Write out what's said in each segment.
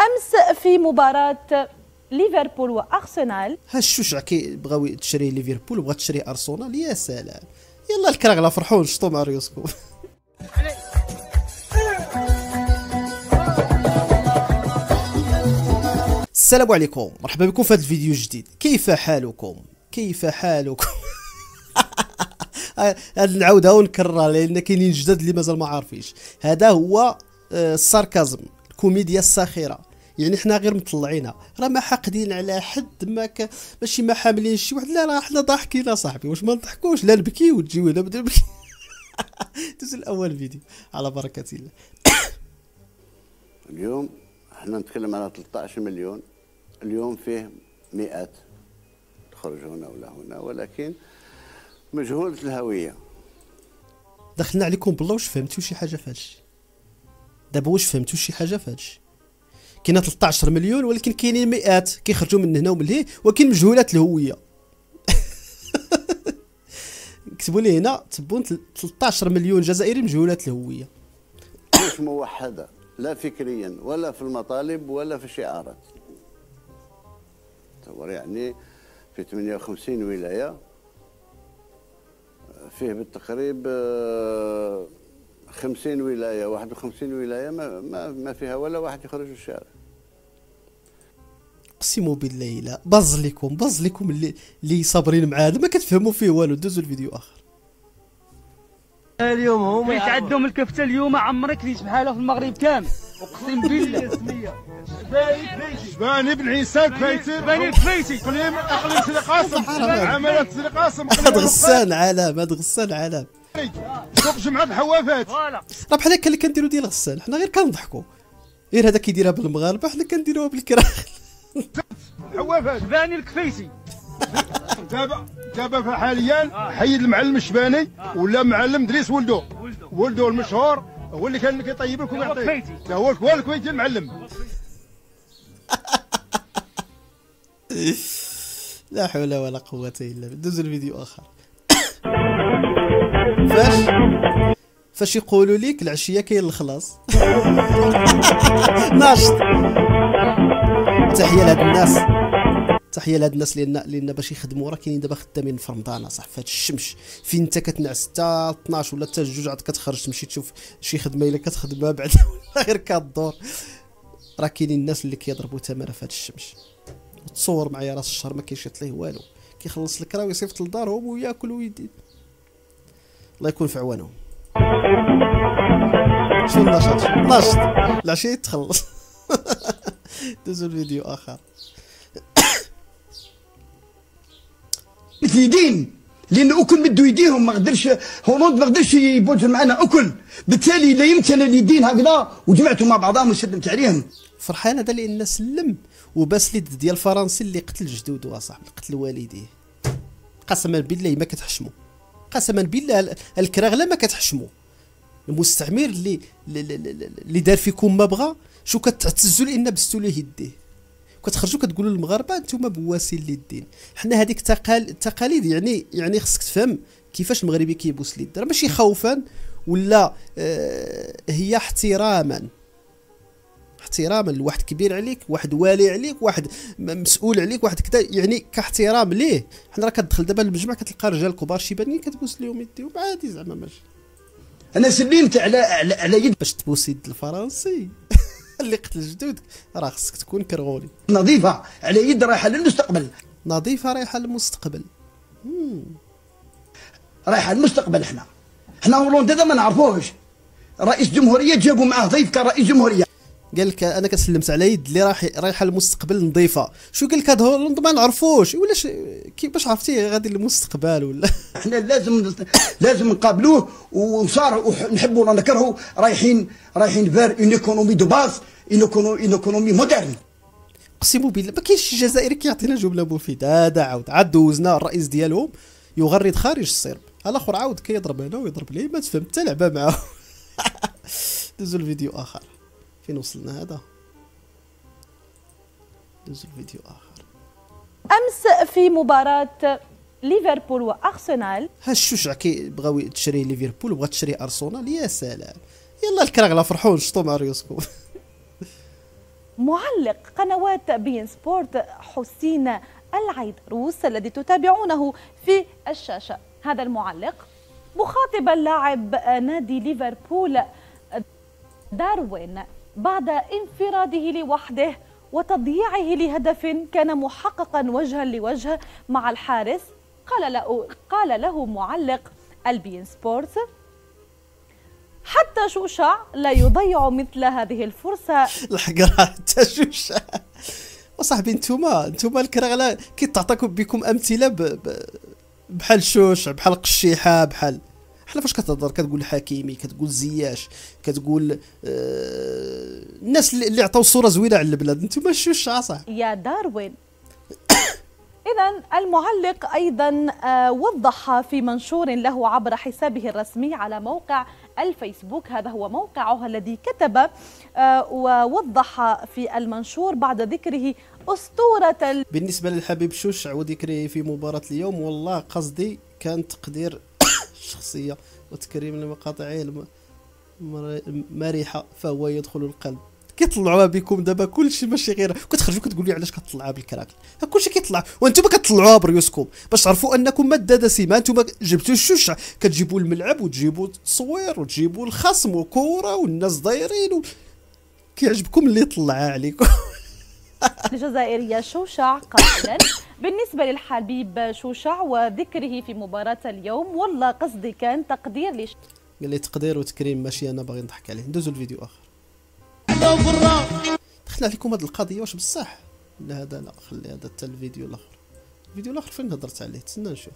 أمس في مباراة ليفربول وأرسنال، ها الشجع كيبغاو تشري ليفربول وبغات تشري ارسنال. يا سلام، يلا الكراغله فرحوا نشطوا مع ريوسكو. السلام عليكم، مرحبا بكم في هذا الفيديو الجديد. كيف حالكم؟ كيف حالكم؟ هاد نعاودها ونكررها لان كاينين جداد اللي مازال ما عارفينش. هذا هو الساركازم، الكوميديا الساخره. يعني حنا غير مطلعينها، راه ما حاقدين على حد، ماشي ما حاملين شي واحد، لا راه حنا ضاحكين صاحبي. واش ما نضحكوش؟ لا نبكيو وتجيو هنا بدا نبكي. دوز الاول فيديو على بركه الله. اليوم احنا نتكلم على 13 مليون، اليوم فيه مئات تخرج هنا ولا هنا، ولكن مجهولة الهوية. دخلنا عليكم بالله، واش فهمتوا شي حاجه في هادشي؟ دابا واش فهمتوا شي حاجه في هادشي؟ كاينه 13 مليون ولكن كاينين مئات كيخرجوا من هنا ومن هيه، ولكن مجهولات الهويه. كتبوا لي هنا تبون 13 مليون جزائري مجهولات الهويه. مش موحده لا فكريا ولا في المطالب ولا في الشعارات. تصور يعني في 58 ولايه فيه بالتقريب 50 ولايه 51 ولايه ما فيها ولا واحد يخرج الشارع. اقسم بالله لا بز لكم اللي صابرين معانا ما كتفهموا فيه والو. دوزوا الفيديو اخر. اليوم هما يتعدوا من الكفته. اليوم عمرك ليش بحاله في المغرب كامل، اقسم بالله. شباني بن عيسى كفايتي بني كفيتي اقليم سيدي قاسم عملت سيدي قاسم هاد غسان علام، هاد غسان علام. سوق جمعة الحوافات فوالا. راه بحال هكا اللي كنديروا ديال غسان، حنا غير كنضحكوا. غير هذا كيديرها بالمغاربه، حنا كنديروها بالكراخ. الحوافات بني الكفيتي. دابا حاليا حيد المعلم الشباني ولا معلم دريس ولدو المشهور هو اللي كان كيطيب لكم ويعطي. هو الكويتي المعلم. لا حول ولا قوه الا بالله. دوزوا الفيديو اخر. فاش يقولوا لك العشيه كاين الخلاص. ناشط. تحيه لهاد الناس، تحيه لهاد الناس لان باش يخدموا راه كاينين دابا خدامين في رمضان صح. في هاد الشمس فين انت كتنعس حتى 12 ولا حتى 2 عاد كتخرج تمشي تشوف شي خدمه الا كتخدمها بعد غير كدور. راه كاينين الناس اللي كيضربوا تماره في هاد الشمس. تصور معايا راس الشهر ما كيشيط ليه والو، كيخلص الكرا ويصيفط لدارهم وياكل ويدي. الله يكون في عوانهم. شو النشاط؟ ناشط العشيه تخلص. دوزوا الفيديو اخر. يدين لان اكل مدو يديهم، ما قدرش هولندا ما قدرش يبوز معنا اكل، بالتالي لا يمكن اليدين هكذا وجمعتهم مع بعضهم وسلمت عليهم. فرحان هذا لان سلم وباس لي ديال الفرنسي اللي قتل جدوده صاحبي، قتل والديه. قسما بالله ما كتحشموا، قسما بالله الكراغله ما كتحشموا. المستعمر اللي دار فيكم ما بغى، شو كتعتزوا لان بستوا ليه يديه، كتخرجوا كتقولوا للمغاربه انتم بواسين للدين. حنا هذيك التقاليد يعني خصك تفهم كيفاش المغربي كيبوس اليد، راه ماشي خوفا ولا هي احتراما لواحد كبير عليك، واحد والي عليك، واحد مسؤول عليك، واحد كذا، يعني كاحترام ليه. حنا راه كتدخل دابا للمجمع كتلقى رجال كبار شيبانيين كتبوس لهم يديهم عادي زعما ماشي. انا سلمت على يد باش تبوس يد الفرنسي اللي قتل جدودك راه خصك تكون كرغولي نظيفه، على يد رايحه للمستقبل، نظيفه رايحه للمستقبل. رايحه للمستقبل. حنا هولندا هذا ما نعرفوش، رئيس جمهوريه جابوا معاه ضيف كرئيس جمهوريه. قال لك انا كسلمت على يد اللي رايحه للمستقبل نظيفه. شو قال لك هاد هولندا ما نعرفوش ولاش كيفاش عرفتيه غادي للمستقبل ولا؟ احنا لازم نقابلوه وصار ونحبوا ولا نكرهوا رايحين فير اون ايكونومي دو باز، اون ايكونومي مودرن. اقسم بالله ما كاينش شي جزائري كيعطينا جمله مفيده. هذا عاد دوزنا الرئيس ديالهم يغرد خارج الصرب، الاخر عاود كيضرب هنا ويضرب ليه، ما تفهم حتى لعبه معاه. دوزوا الفيديو اخر. فين وصلنا هذا؟ دوزوا الفيديو اخر. أمس في مباراة ليفربول وأرسنال، ها الشجع كيبغاو تشري ليفربول وبغات تشري ارسنال. يا سلام، يلا الكراغله فرحوا نشطوا مع ريوسكو. معلق قنوات بين سبورت حسين العيدروس الذي تتابعونه في الشاشة. هذا المعلق مخاطبا لاعب نادي ليفربول داروين بعد انفراده لوحده وتضييعه لهدف كان محققا وجها لوجه مع الحارس. قال له معلق البين سبورت: حتى شوشع لا يضيع مثل هذه الفرصة. الحقرة حتى شوشع. وصاحبي نتوما الكراغله كيتعطاكم بكم امثله بحال شوشع، بحال قشيحه، بحال حنا فاش كتهضر كتقول حكيمي، كتقول زياش، كتقول الناس اللي عطاو صوره زوينه على البلاد. نتوما شوشع صاحبي يا داروين. إذن المعلق أيضا وضح في منشور له عبر حسابه الرسمي على موقع الفيسبوك، هذا هو موقعه الذي كتب ووضح في المنشور بعد ذكره أسطورة بالنسبة للحبيب شوشع وذكره في مباراة اليوم، والله قصدي كان تقدير الشخصية وتكريم لمقاطعه المريحة فهو يدخل القلب. كيطلعوها بكم دابا كلشي ماشي غير كتخرجوا كتقولوا علاش كتطلعوها بالكراكل، كلشي كيطلع وانتم كتطلعوها بريوسكم باش تعرفوا انكم ماده دسمه. انتم جبتوا الشوشع، كتجيبوا الملعب وتجيبوا التصوير وتجيبوا الخصم وكوره والناس دايرين كيعجبكم اللي يطلعها عليكم. الجزائرية شوشع قائلا: بالنسبة للحبيب شوشع وذكره في مباراة اليوم، والله قصدي كان تقدير قال لي تقدير وتكريم، ماشي انا باغي نضحك عليه. ندوزو الفيديو اخر. دخلنا عليكم هذه القضيه واش بصح؟ لا هذا لا، خلي هذا حتى الفيديو الاخر. الفيديو الاخر فين هضرت عليه؟ تسنى نشوف.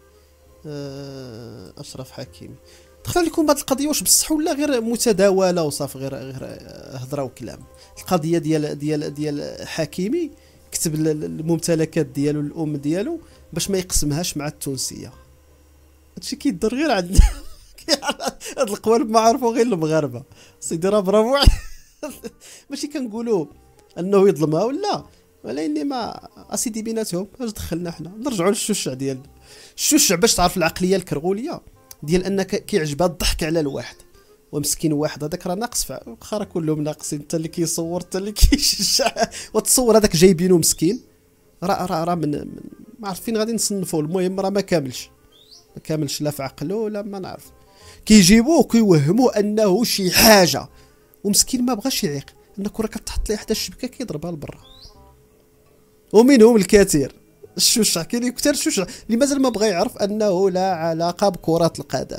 اشرف حكيمي. دخلنا لكم هذه القضيه واش بصح ولا غير متداوله وصافي، غير هضره وكلام. القضيه ديال حكيمي كتب الممتلكات ديالو الام ديالو باش ما يقسمهاش مع التونسيه. هادشي كيدار غير عندنا. هاد القوالب ما عرفوا غير المغاربه. سيدي راه برافو. ماشي كنقولوا انه يظلمها ولا، ولكن ما اسيدي بيناتهم اش دخلنا حنا. نرجعوا للشوشع ديالنا. الشوشع باش تعرف العقليه الكرغوليه ديال انك كيعجبها الضحك على الواحد ومسكين واحد هذاك راه ناقص، واخا كلهم ناقصين، انت اللي كيصور انت اللي كيشجع وتصور هذاك جايبينه مسكين. راه من ما عرف فين غادي نصنفوه. المهم راه ما كاملش لا في عقله لا ما نعرف. كيجيبوه كيوهموا انه شي حاجه ومسكين ما بغاش يعيق. ان الكره كتحط ليه حدا الشبكه كيضربها لبرا. ومنهم الكثير. الشوشع كاين كثر الشوشع اللي مازال ما بغى يعرف انه لا علاقه بكره القدم.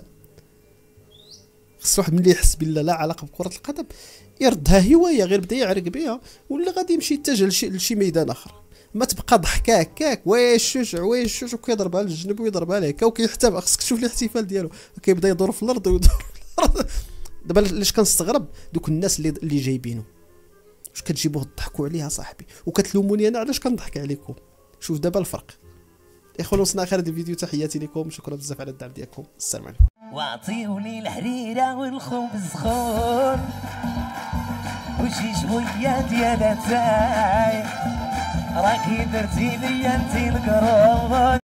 خص واحد ملي يحس بالله لا علاقه بكره القدم يردها هوايه غير بدا يعرق بها، ولا غادي يمشي يتجه لشي ميدان اخر. ما تبقى ضحكه هكاك واش الشوشع وكيضربها للجنب ويضربها لهكا وكيحتفل. خصك تشوف الاحتفال ديالو كيبدا يدور في الارض ويدور في الارض. دابا علاش كنستغرب دوك الناس اللي جايبينه، واش كتجيبوه تضحكوا عليها صاحبي وكتلوموني انا علاش كنضحك عليكم. شوف دابا الفرق. اخوان وصلنا اخر هذا الفيديو، تحياتي لكم، شكرا بزاف على الدعم ديالكم، السلام عليكم. واعطيوني الحريره والخبز خور وشي شويه ديال اتاي راكي درتي لي انتي القرون.